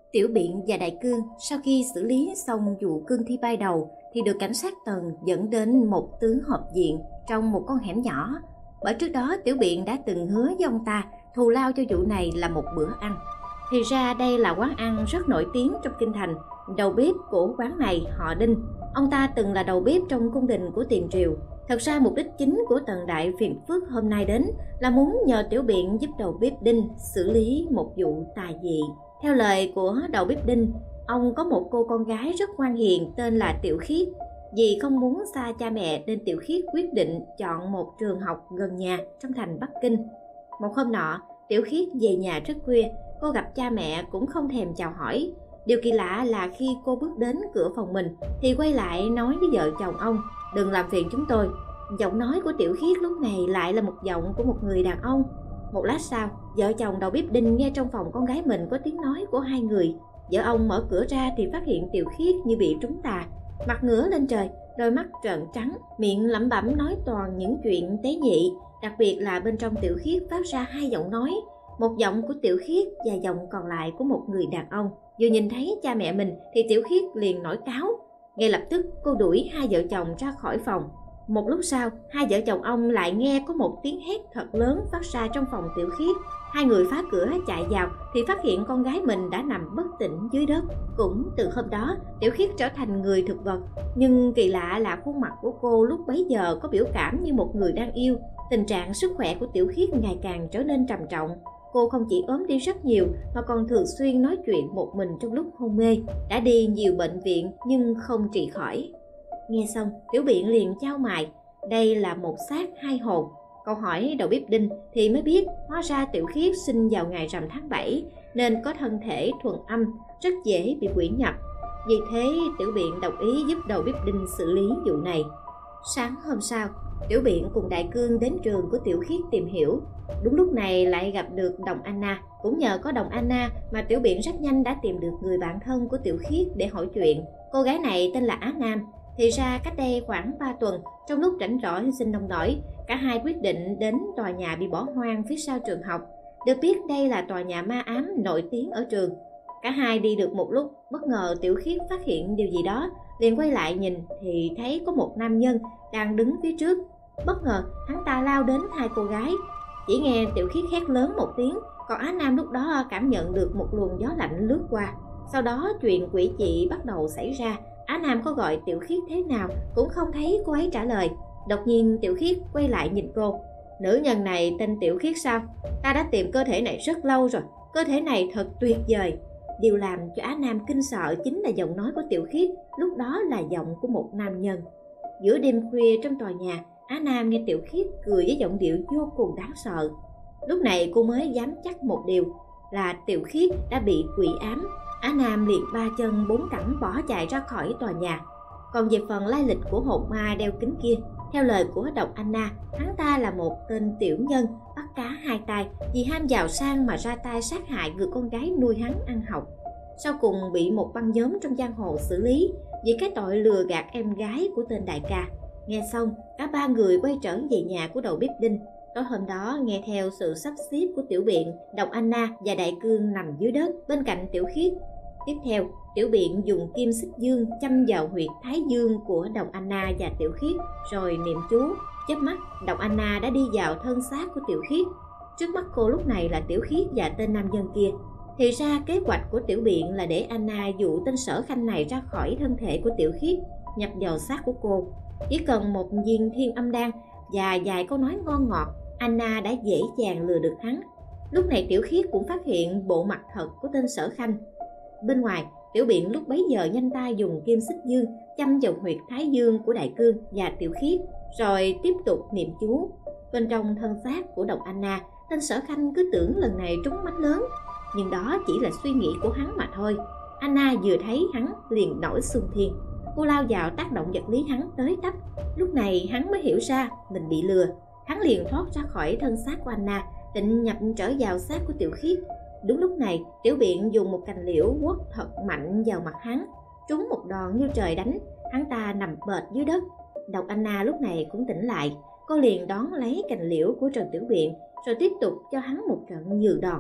Tiểu Biện và Đại Cương sau khi xử lý xong vụ cương thi bay đầu thì được cảnh sát Tần dẫn đến một tướng họp diện trong một con hẻm nhỏ. Bởi trước đó Tiểu Biện đã từng hứa với ông ta thù lao cho vụ này là một bữa ăn. Thì ra đây là quán ăn rất nổi tiếng trong kinh thành. Đầu bếp của quán này họ Đinh. Ông ta từng là đầu bếp trong cung đình của Tiền Triều. Thật ra mục đích chính của Tần Đại phiền phức hôm nay đến là muốn nhờ Tiểu Biện giúp đầu bếp Đinh xử lý một vụ tà dị. Theo lời của đầu bếp Đinh, ông có một cô con gái rất ngoan hiền tên là Tiểu Khiết. Vì không muốn xa cha mẹ nên Tiểu Khiết quyết định chọn một trường học gần nhà trong thành Bắc Kinh. Một hôm nọ, Tiểu Khiết về nhà rất khuya, cô gặp cha mẹ cũng không thèm chào hỏi. Điều kỳ lạ là khi cô bước đến cửa phòng mình thì quay lại nói với vợ chồng ông: "Đừng làm phiền chúng tôi." Giọng nói của Tiểu Khiết lúc này lại là một giọng của một người đàn ông. Một lát sau, vợ chồng đầu bếp Đinh nghe trong phòng con gái mình có tiếng nói của hai người. Vợ ông mở cửa ra thì phát hiện Tiểu Khiết như bị trúng tà, mặt ngửa lên trời, đôi mắt trợn trắng, miệng lẩm bẩm nói toàn những chuyện tế nhị. Đặc biệt là bên trong Tiểu Khiết phát ra hai giọng nói, một giọng của Tiểu Khiết và giọng còn lại của một người đàn ông. Vừa nhìn thấy cha mẹ mình thì Tiểu Khiết liền nổi cáu. Ngay lập tức cô đuổi hai vợ chồng ra khỏi phòng. Một lúc sau, hai vợ chồng ông lại nghe có một tiếng hét thật lớn phát ra trong phòng Tiểu Khiết. Hai người phá cửa chạy vào thì phát hiện con gái mình đã nằm bất tỉnh dưới đất. Cũng từ hôm đó, Tiểu Khiết trở thành người thực vật. Nhưng kỳ lạ là khuôn mặt của cô lúc bấy giờ có biểu cảm như một người đang yêu. Tình trạng sức khỏe của Tiểu Khiết ngày càng trở nên trầm trọng. Cô không chỉ ốm đi rất nhiều mà còn thường xuyên nói chuyện một mình trong lúc hôn mê. Đã đi nhiều bệnh viện nhưng không trị khỏi. Nghe xong, Tiểu Biện liền chau mày. Đây là một xác hai hồn. Cậu hỏi đầu bếp Đinh thì mới biết hóa ra Tiểu Khiết sinh vào ngày rằm tháng 7 nên có thân thể thuần âm, rất dễ bị quỷ nhập. Vì thế Tiểu Biện đồng ý giúp đầu bếp Đinh xử lý vụ này. Sáng hôm sau, Tiểu Biện cùng Đại Cương đến trường của Tiểu Khiết tìm hiểu. Đúng lúc này lại gặp được Đồng Anna. Cũng nhờ có Đồng Anna mà Tiểu Biện rất nhanh đã tìm được người bạn thân của Tiểu Khiết để hỏi chuyện. Cô gái này tên là Á Nam. Thì ra cách đây khoảng 3 tuần, trong lúc rảnh rỗi sinh nông nổi, cả hai quyết định đến tòa nhà bị bỏ hoang phía sau trường học. Được biết đây là tòa nhà ma ám nổi tiếng ở trường. Cả hai đi được một lúc, bất ngờ Tiểu Khiết phát hiện điều gì đó, liền quay lại nhìn thì thấy có một nam nhân đang đứng phía trước. Bất ngờ hắn ta lao đến hai cô gái. Chỉ nghe Tiểu Khiết hét lớn một tiếng, còn Á Nam lúc đó cảm nhận được một luồng gió lạnh lướt qua. Sau đó chuyện quỷ dị bắt đầu xảy ra. Á Nam có gọi Tiểu Khiết thế nào cũng không thấy cô ấy trả lời. Đột nhiên Tiểu Khiết quay lại nhìn cô. Nữ nhân này tên Tiểu Khiết sao? Ta đã tìm cơ thể này rất lâu rồi. Cơ thể này thật tuyệt vời. Điều làm cho Á Nam kinh sợ chính là giọng nói của Tiểu Khiết. Lúc đó là giọng của một nam nhân. Giữa đêm khuya trong tòa nhà, Á Nam nghe Tiểu Khiết cười với giọng điệu vô cùng đáng sợ. Lúc này cô mới dám chắc một điều là Tiểu Khiết đã bị quỷ ám. Á Nam liền ba chân bốn cẳng bỏ chạy ra khỏi tòa nhà. Còn về phần lai lịch của hồn ma đeo kính kia, theo lời của Độc Anna, hắn ta là một tên tiểu nhân bắt cá hai tay vì ham giàu sang mà ra tay sát hại người con gái nuôi hắn ăn học. Sau cùng bị một băng nhóm trong giang hồ xử lý vì cái tội lừa gạt em gái của tên đại ca. Nghe xong, cả ba người quay trở về nhà của đầu bếp Đinh. Tối hôm đó, nghe theo sự sắp xếp của Tiểu Biện, Độc Anna và Đại Cương nằm dưới đất bên cạnh Tiểu Khiết. Tiếp theo, Tiểu Biện dùng kim xích dương châm vào huyệt thái dương của Độc Anna và Tiểu Khiết, rồi niệm chú. Chớp mắt, Độc Anna đã đi vào thân xác của Tiểu Khiết. Trước mắt cô lúc này là Tiểu Khiết và tên nam nhân kia. Thì ra kế hoạch của Tiểu Biện là để Anna dụ tên Sở Khanh này ra khỏi thân thể của Tiểu Khiết, nhập vào xác của cô. Chỉ cần một viên thiên âm đan và vài câu nói ngon ngọt, Anna đã dễ dàng lừa được hắn. Lúc này Tiểu Khiết cũng phát hiện bộ mặt thật của tên Sở Khanh. Bên ngoài, Tiểu Biện lúc bấy giờ nhanh tay dùng kim xích dương châm vào huyệt thái dương của Đại Cương và Tiểu Khiết, rồi tiếp tục niệm chú. Bên trong thân xác của Độc Anna, tên Sở Khanh cứ tưởng lần này trúng mánh lớn, nhưng đó chỉ là suy nghĩ của hắn mà thôi. Anna vừa thấy hắn liền nổi xung thiên. Cô lao vào tác động vật lý hắn tới tấp. Lúc này hắn mới hiểu ra mình bị lừa. Hắn liền thoát ra khỏi thân xác của Anna, định nhập trở vào xác của Tiểu Khiết. Đúng lúc này, Tiểu Biện dùng một cành liễu quất thật mạnh vào mặt hắn, trúng một đòn như trời đánh. Hắn ta nằm bệt dưới đất. Độc Anna lúc này cũng tỉnh lại. Cô liền đón lấy cành liễu của Trần Tiểu Biện, rồi tiếp tục cho hắn một trận nhừ đòn.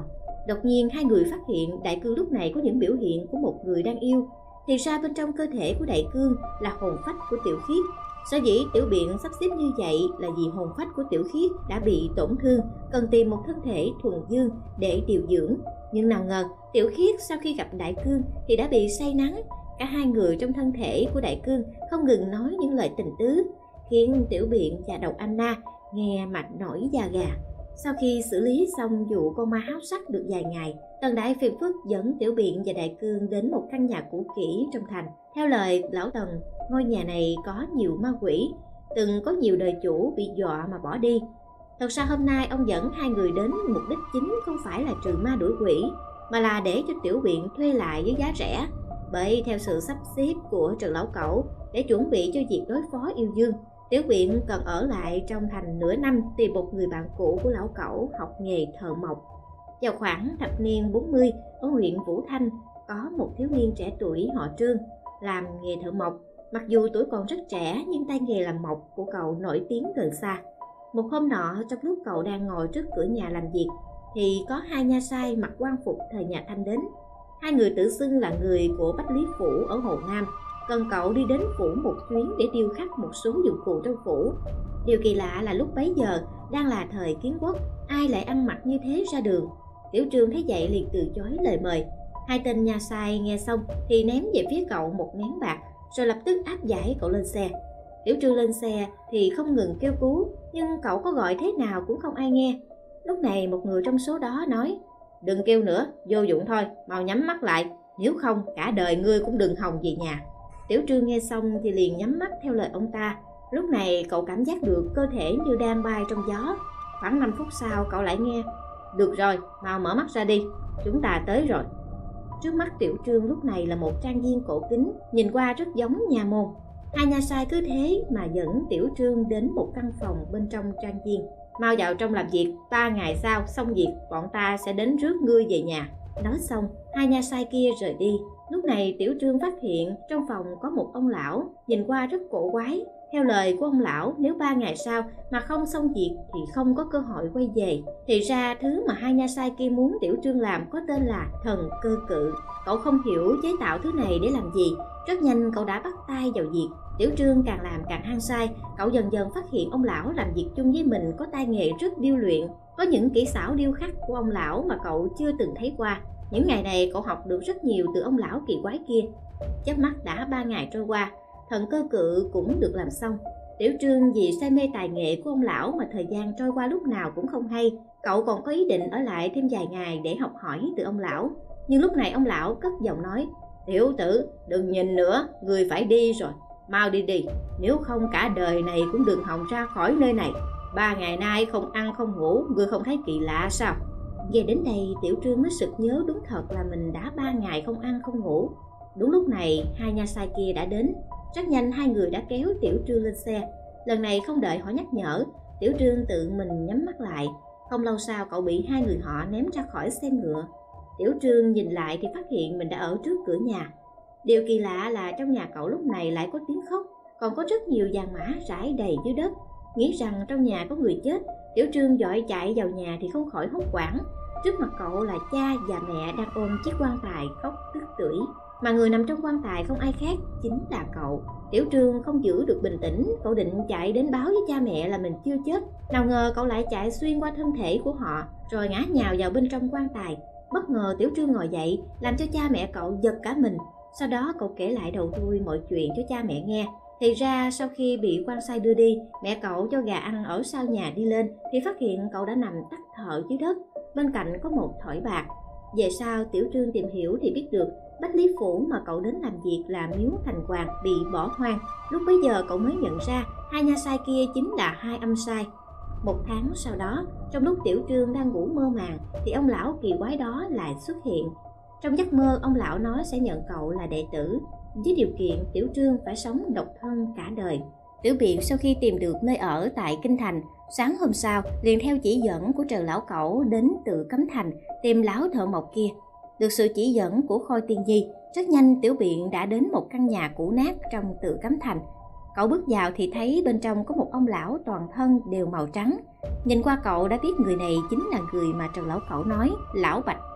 Đột nhiên hai người phát hiện Đại Cương lúc này có những biểu hiện của một người đang yêu. Thì ra bên trong cơ thể của Đại Cương là hồn phách của Tiểu Khiết. Sở dĩ Tiểu Biện sắp xếp như vậy là vì hồn phách của Tiểu Khiết đã bị tổn thương, cần tìm một thân thể thuần dương để điều dưỡng. Nhưng nào ngờ Tiểu Khiết sau khi gặp Đại Cương thì đã bị say nắng. Cả hai người trong thân thể của Đại Cương không ngừng nói những lời tình tứ, khiến Tiểu Biện và Độc Anna nghe mặt nổi da gà. Sau khi xử lý xong vụ con ma háo sắc được vài ngày, Tần Đại phiền phức dẫn Tiểu Biện và Đại Cương đến một căn nhà cũ kỹ trong thành. Theo lời lão Tần, ngôi nhà này có nhiều ma quỷ, từng có nhiều đời chủ bị dọa mà bỏ đi. Thật ra hôm nay ông dẫn hai người đến mục đích chính không phải là trừ ma đuổi quỷ, mà là để cho Tiểu Biện thuê lại với giá rẻ. Bởi theo sự sắp xếp của Trần Lão Cẩu, để chuẩn bị cho việc đối phó yêu dương, Tiểu Biện cần ở lại trong thành nửa năm tìm một người bạn cũ của Lão Cẩu học nghề thợ mộc. Vào khoảng thập niên 40, ở huyện Vũ Thanh có một thiếu niên trẻ tuổi họ Trương làm nghề thợ mộc. Mặc dù tuổi còn rất trẻ nhưng tay nghề làm mộc của cậu nổi tiếng gần xa. Một hôm nọ, trong lúc cậu đang ngồi trước cửa nhà làm việc thì có hai nha sai mặc quan phục thời nhà Thanh đến. Hai người tự xưng là người của Bách Lý Phủ ở Hồ Nam, cần cậu đi đến phủ một chuyến để điêu khắc một số dụng cụ trong phủ. Điều kỳ lạ là lúc bấy giờ đang là thời Kiến Quốc, ai lại ăn mặc như thế ra đường. Tiểu Trương thấy vậy liền từ chối lời mời. Hai tên nha sai nghe xong thì ném về phía cậu một nén bạc, rồi lập tức áp giải cậu lên xe. Tiểu Trương lên xe thì không ngừng kêu cứu, nhưng cậu có gọi thế nào cũng không ai nghe. Lúc này một người trong số đó nói: "Đừng kêu nữa, vô dụng thôi, mau nhắm mắt lại, nếu không cả đời ngươi cũng đừng hòng về nhà." Tiểu Trương nghe xong thì liền nhắm mắt theo lời ông ta. Lúc này cậu cảm giác được cơ thể như đang bay trong gió. Khoảng 5 phút sau cậu lại nghe: "Được rồi, mau mở mắt ra đi, chúng ta tới rồi." Trước mắt Tiểu Trương lúc này là một trang viên cổ kính, nhìn qua rất giống nhà môn. Hai nha sai cứ thế mà dẫn Tiểu Trương đến một căn phòng bên trong trang viên. "Mau vào trong làm việc, 3 ngày sau xong việc, bọn ta sẽ đến rước ngươi về nhà." Nói xong, hai nha sai kia rời đi. Lúc này Tiểu Trương phát hiện trong phòng có một ông lão, nhìn qua rất cổ quái. Theo lời của ông lão, nếu 3 ngày sau mà không xong việc thì không có cơ hội quay về. Thì ra thứ mà hai nha sai kia muốn Tiểu Trương làm có tên là thần cơ cự. Cậu không hiểu chế tạo thứ này để làm gì. Rất nhanh cậu đã bắt tay vào việc. Tiểu Trương càng làm càng hăng say. Cậu dần dần phát hiện ông lão làm việc chung với mình có tay nghề rất điêu luyện. Có những kỹ xảo điêu khắc của ông lão mà cậu chưa từng thấy qua. Những ngày này cậu học được rất nhiều từ ông lão kỳ quái kia. Chớp mắt đã 3 ngày trôi qua, thần cơ cự cũng được làm xong. Tiểu Trương vì say mê tài nghệ của ông lão mà thời gian trôi qua lúc nào cũng không hay. Cậu còn có ý định ở lại thêm vài ngày để học hỏi từ ông lão. Nhưng lúc này ông lão cất giọng nói: "Tiểu tử, đừng nhìn nữa, người phải đi rồi. Mau đi đi, nếu không cả đời này cũng đừng hòng ra khỏi nơi này. 3 ngày nay không ăn không ngủ, ngươi không thấy kỳ lạ sao?" Về đến đây, Tiểu Trương mới sực nhớ đúng thật là mình đã 3 ngày không ăn không ngủ. Đúng lúc này, hai nha sai kia đã đến. Rất nhanh hai người đã kéo Tiểu Trương lên xe. Lần này không đợi họ nhắc nhở, Tiểu Trương tự mình nhắm mắt lại. Không lâu sau cậu bị hai người họ ném ra khỏi xe ngựa. Tiểu Trương nhìn lại thì phát hiện mình đã ở trước cửa nhà. Điều kỳ lạ là trong nhà cậu lúc này lại có tiếng khóc, còn có rất nhiều vàng mã rải đầy dưới đất. Nghĩ rằng trong nhà có người chết, Tiểu Trương vội chạy vào nhà thì không khỏi hốt hoảng. Trước mặt cậu là cha và mẹ đang ôm chiếc quan tài khóc tức tưởi, mà người nằm trong quan tài không ai khác chính là cậu. Tiểu Trương không giữ được bình tĩnh, cậu định chạy đến báo với cha mẹ là mình chưa chết. Nào ngờ cậu lại chạy xuyên qua thân thể của họ rồi ngã nhào vào bên trong quan tài. Bất ngờ Tiểu Trương ngồi dậy làm cho cha mẹ cậu giật cả mình. Sau đó cậu kể lại đầu đuôi mọi chuyện cho cha mẹ nghe. Thì ra sau khi bị quan sai đưa đi, mẹ cậu cho gà ăn ở sau nhà đi lên thì phát hiện cậu đã nằm tắt thở dưới đất, bên cạnh có một thỏi bạc. Về sau Tiểu Trương tìm hiểu thì biết được Bách Lý Phủ mà cậu đến làm việc là miếu thành hoàng bị bỏ hoang. Lúc bấy giờ cậu mới nhận ra hai nha sai kia chính là hai âm sai. 1 tháng sau đó, trong lúc Tiểu Trương đang ngủ mơ màng thì ông lão kỳ quái đó lại xuất hiện. Trong giấc mơ, ông lão nói sẽ nhận cậu là đệ tử, với điều kiện Tiểu Trương phải sống độc thân cả đời. Tiểu Biện sau khi tìm được nơi ở tại Kinh Thành, sáng hôm sau liền theo chỉ dẫn của Trần Lão Cẩu đến Tự Cấm Thành tìm lão thợ mộc kia. Được sự chỉ dẫn của Khôi Tiên Nhi, rất nhanh Tiểu Biện đã đến một căn nhà cũ nát trong Tự Cấm Thành. Cậu bước vào thì thấy bên trong có một ông lão toàn thân đều màu trắng. Nhìn qua cậu đã biết người này chính là người mà Trần Lão Cẩu nói, lão Bạch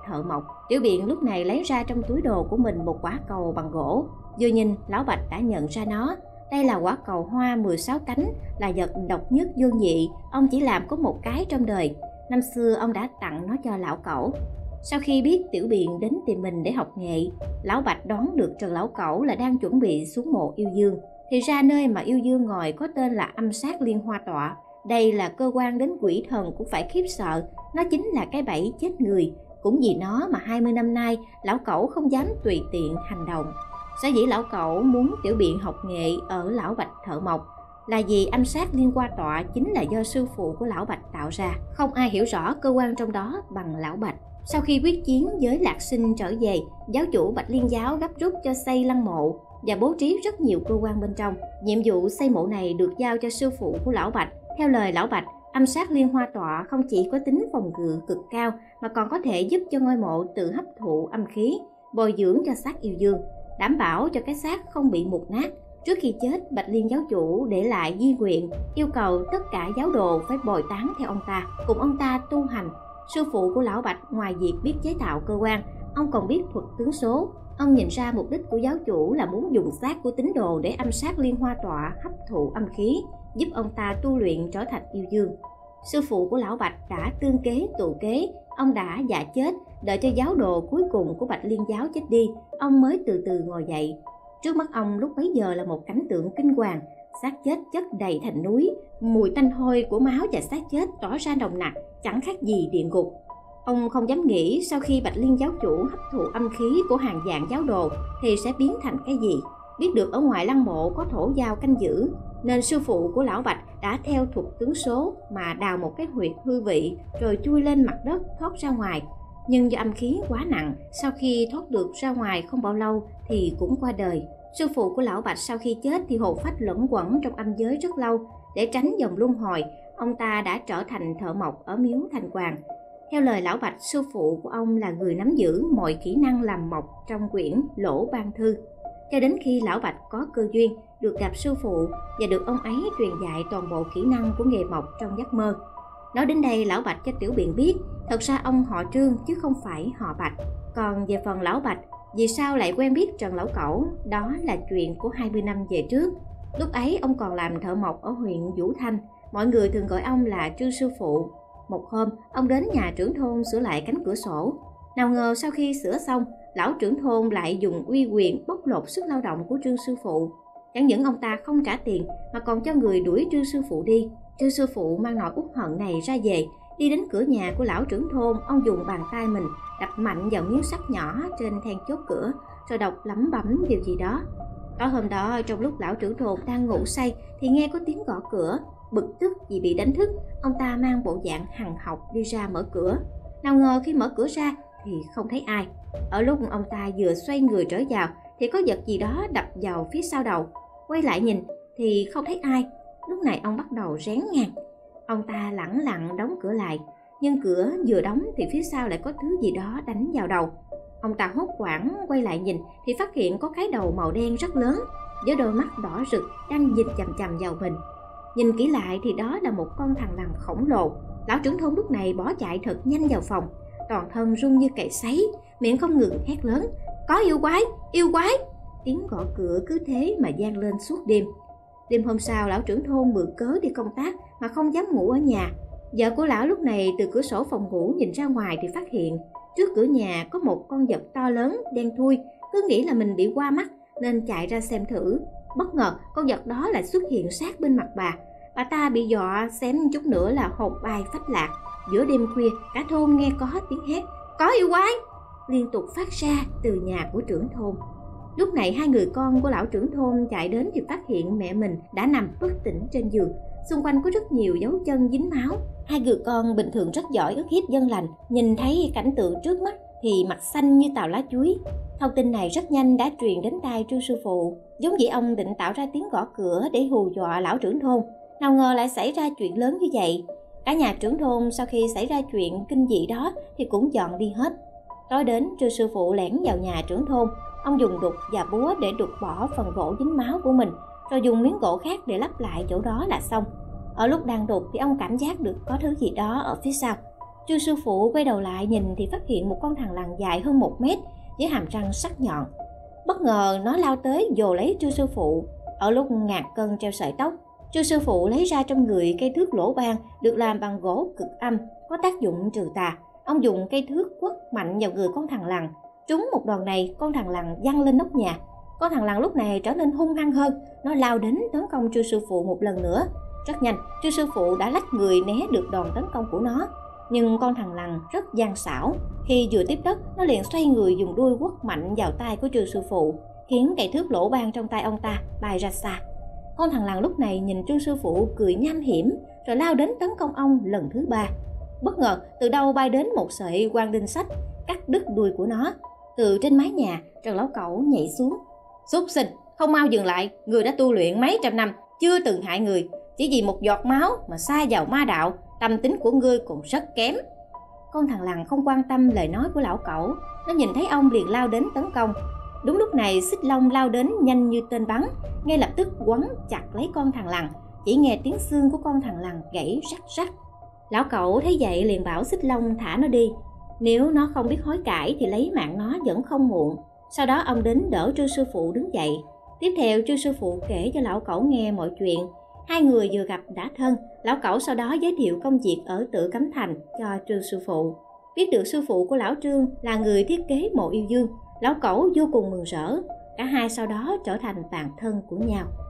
thợ mộc. Tiểu Biện lúc này lấy ra trong túi đồ của mình một quả cầu bằng gỗ. Vừa nhìn, Lão Bạch đã nhận ra nó. Đây là quả cầu hoa 16 cánh, là vật độc nhất vô nhị, ông chỉ làm có một cái trong đời. Năm xưa ông đã tặng nó cho lão Cẩu. Sau khi biết Tiểu Biện đến tìm mình để học nghệ, Lão Bạch đoán được Trần Lão Cẩu là đang chuẩn bị xuống mộ yêu dương. Thì ra nơi mà yêu dương ngồi có tên là Âm Sát Liên Hoa Tọa. Đây là cơ quan đến quỷ thần cũng phải khiếp sợ, nó chính là cái bẫy chết người. Cũng vì nó mà 20 năm nay Lão Cẩu không dám tùy tiện hành động. Sở dĩ Lão Cẩu muốn Tiểu Biện học nghệ ở Lão Bạch thợ mộc là vì Âm Sát Liên Hoa Tọa chính là do sư phụ của Lão Bạch tạo ra. Không ai hiểu rõ cơ quan trong đó bằng Lão Bạch. Sau khi quyết chiến với Lạc Sinh trở về, giáo chủ Bạch Liên Giáo gấp rút cho xây lăng mộ và bố trí rất nhiều cơ quan bên trong. Nhiệm vụ xây mộ này được giao cho sư phụ của Lão Bạch. Theo lời Lão Bạch, Âm Sát Liên Hoa Tọa không chỉ có tính phòng ngự cực cao mà còn có thể giúp cho ngôi mộ tự hấp thụ âm khí, bồi dưỡng cho xác yêu dương, đảm bảo cho cái xác không bị mục nát. Trước khi chết, Bạch Liên giáo chủ để lại di nguyện, yêu cầu tất cả giáo đồ phải bồi táng theo ông ta, cùng ông ta tu hành. Sư phụ của Lão Bạch ngoài việc biết chế tạo cơ quan, ông còn biết thuật tướng số. Ông nhìn ra mục đích của giáo chủ là muốn dùng xác của tín đồ để Âm Sát Liên Hoa Tọa hấp thụ âm khí, giúp ông ta tu luyện trở thành yêu dương. Sư phụ của Lão Bạch đã tương kế tụ kế, ông đã dạ chết, đợi cho giáo đồ cuối cùng của Bạch Liên giáo chết đi, ông mới từ từ ngồi dậy. Trước mắt ông lúc bấy giờ là một cảnh tượng kinh hoàng, xác chết chất đầy thành núi, mùi tanh hôi của máu và xác chết tỏa ra nồng nặc, chẳng khác gì địa ngục. Ông không dám nghĩ sau khi Bạch Liên giáo chủ hấp thụ âm khí của hàng vạn giáo đồ thì sẽ biến thành cái gì. Biết được ở ngoài lăng mộ có thổ giao canh giữ, nên sư phụ của Lão Bạch đã theo thuật tướng số mà đào một cái huyệt hư vị rồi chui lên mặt đất thoát ra ngoài. Nhưng do âm khí quá nặng, sau khi thoát được ra ngoài không bao lâu thì cũng qua đời. Sư phụ của Lão Bạch sau khi chết thì hồn phách luẩn quẩn trong âm giới rất lâu. Để tránh dòng luân hồi, ông ta đã trở thành thợ mộc ở miếu Thành Hoàng. Theo lời Lão Bạch, sư phụ của ông là người nắm giữ mọi kỹ năng làm mộc trong quyển Lỗ Ban Thư. Cho đến khi Lão Bạch có cơ duyên được gặp sư phụ và được ông ấy truyền dạy toàn bộ kỹ năng của nghề mộc trong giấc mơ. Nói đến đây, Lão Bạch cho Tiểu Biện biết thật ra ông họ Trương chứ không phải họ Bạch. Còn về phần Lão Bạch, vì sao lại quen biết Trần Lão Cẩu, đó là chuyện của 20 năm về trước. Lúc ấy ông còn làm thợ mộc ở huyện Vũ Thanh, mọi người thường gọi ông là Trương sư phụ. Một hôm, ông đến nhà trưởng thôn sửa lại cánh cửa sổ. Nào ngờ sau khi sửa xong, lão trưởng thôn lại dùng uy quyền bóc lột sức lao động của Trương sư phụ. Chẳng những ông ta không trả tiền mà còn cho người đuổi Trương sư phụ đi. Trương sư phụ mang nỗi uất hận này ra về, đi đến cửa nhà của lão trưởng thôn, ông dùng bàn tay mình đập mạnh vào miếng sắt nhỏ trên then chốt cửa, rồi đọc lẩm bẩm điều gì đó. Tối hôm đó, trong lúc lão trưởng thôn đang ngủ say thì nghe có tiếng gõ cửa. Bực tức vì bị đánh thức, ông ta mang bộ dạng hằn học đi ra mở cửa. Nào ngờ khi mở cửa ra thì không thấy ai. Ở lúc ông ta vừa xoay người trở vào thì có vật gì đó đập vào phía sau đầu. Quay lại nhìn thì không thấy ai. Lúc này ông bắt đầu rén ngang. Ông ta lẳng lặng đóng cửa lại, nhưng cửa vừa đóng thì phía sau lại có thứ gì đó đánh vào đầu. Ông ta hốt hoảng quay lại nhìn thì phát hiện có cái đầu màu đen rất lớn với đôi mắt đỏ rực đang nhìn chằm chằm vào mình. Nhìn kỹ lại thì đó là một con thằn lằn khổng lồ. Lão trưởng thôn lúc này bỏ chạy thật nhanh vào phòng, toàn thân run như cày sấy, miệng không ngừng hét lớn: "Có yêu quái, yêu quái!" Tiếng gõ cửa cứ thế mà vang lên suốt đêm. Đêm hôm sau, lão trưởng thôn mượn cớ đi công tác mà không dám ngủ ở nhà. Vợ của lão lúc này từ cửa sổ phòng ngủ nhìn ra ngoài thì phát hiện trước cửa nhà có một con vật to lớn đen thui, cứ nghĩ là mình bị qua mắt nên chạy ra xem thử. Bất ngờ con vật đó lại xuất hiện sát bên mặt bà. Bà ta bị dọa xém chút nữa là hồn bay phách lạc. Giữa đêm khuya, cả thôn nghe có tiếng hét "Có yêu quái!" liên tục phát ra từ nhà của trưởng thôn. Lúc này hai người con của lão trưởng thôn chạy đến thì phát hiện mẹ mình đã nằm bất tỉnh trên giường. Xung quanh có rất nhiều dấu chân dính máu. Hai người con bình thường rất giỏi ức hiếp dân lành, nhìn thấy cảnh tượng trước mắt thì mặt xanh như tàu lá chuối. Thông tin này rất nhanh đã truyền đến tai Trương sư phụ. Giống dĩ ông định tạo ra tiếng gõ cửa để hù dọa lão trưởng thôn. Nào ngờ lại xảy ra chuyện lớn như vậy. Cả nhà trưởng thôn sau khi xảy ra chuyện kinh dị đó thì cũng dọn đi hết. Tối đến, Trương sư phụ lẻn vào nhà trưởng thôn. Ông dùng đục và búa để đục bỏ phần gỗ dính máu của mình, rồi dùng miếng gỗ khác để lắp lại chỗ đó là xong. Ở lúc đang đục thì ông cảm giác được có thứ gì đó ở phía sau. Trư sư phụ quay đầu lại nhìn thì phát hiện một con thằn lằn dài hơn 1 mét với hàm răng sắc nhọn. Bất ngờ nó lao tới vồ lấy Trư sư phụ. Ở lúc ngạt cân treo sợi tóc, Trư sư phụ lấy ra trong người cây thước lỗ ban được làm bằng gỗ cực âm, có tác dụng trừ tà. Ông dùng cây thước quất mạnh vào người con thằn lằn. Trúng một đòn này, con thằn lằn văng lên nóc nhà. Con thằn lằn lúc này trở nên hung hăng hơn, nó lao đến tấn công Trư sư phụ một lần nữa. Rất nhanh, Trư sư phụ đã lách người né được đòn tấn công của nó. Nhưng con thằn lằn rất gian xảo, khi vừa tiếp đất, nó liền xoay người dùng đuôi quất mạnh vào tay của Trư sư phụ, khiến cây thước lỗ ban trong tay ông ta bay ra xa. Con thằn lằn lúc này nhìn Trư sư phụ cười nham hiểm, rồi lao đến tấn công ông lần thứ 3. Bất ngờ, từ đâu bay đến một sợi quang đinh sắt, cắt đứt đuôi của nó. Từ trên mái nhà, Trần Lão Cẩu nhảy xuống. Súc sinh, không mau dừng lại, người đã tu luyện mấy trăm năm, chưa từng hại người, chỉ vì một giọt máu mà sa vào ma đạo, tâm tính của ngươi cũng rất kém. Con thằn lằn không quan tâm lời nói của Lão Cẩu, nó nhìn thấy ông liền lao đến tấn công. Đúng lúc này, Xích Long lao đến nhanh như tên bắn, ngay lập tức quấn chặt lấy con thằn lằn. Chỉ nghe tiếng xương của con thằn lằn gãy rắc rắc. Lão Cẩu thấy vậy liền bảo Xích Long thả nó đi, nếu nó không biết hối cải thì lấy mạng nó vẫn không muộn. Sau đó ông đến đỡ Trư sư phụ đứng dậy. Tiếp theo Trư sư phụ kể cho Lão Cẩu nghe mọi chuyện. Hai người vừa gặp đã thân. Lão Cẩu sau đó giới thiệu công việc ở Tử Cấm Thành cho Trư sư phụ. Biết được sư phụ của Lão Trương là người thiết kế mộ yêu dương, Lão Cẩu vô cùng mừng rỡ. Cả hai sau đó trở thành bạn thân của nhau.